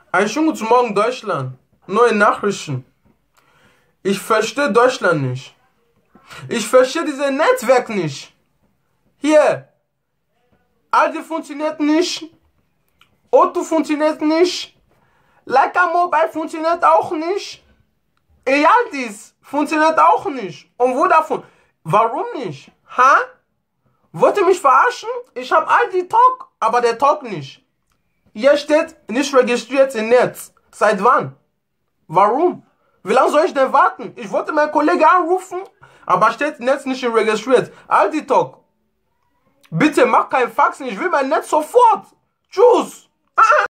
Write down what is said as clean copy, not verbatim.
Einen schönen guten Morgen, Deutschland. Neue Nachrichten. Ich verstehe Deutschland nicht. Ich verstehe dieses Netzwerk nicht. Hier, Aldi funktioniert nicht. O2 funktioniert nicht. Leica Mobile funktioniert auch nicht. Ealdis funktioniert auch nicht. Und Vodafone. Warum nicht? Ha? Wollt ihr mich verarschen? Ich habe Aldi Talk, aber der Talk nicht. Hier steht, nicht registriert im Netz. Seit wann? Warum? Wie lange soll ich denn warten? Ich wollte meinen Kollegen anrufen, aber steht Netz nicht registriert. Aldi Talk. Bitte mach kein Faxen, ich will mein Netz sofort. Tschüss.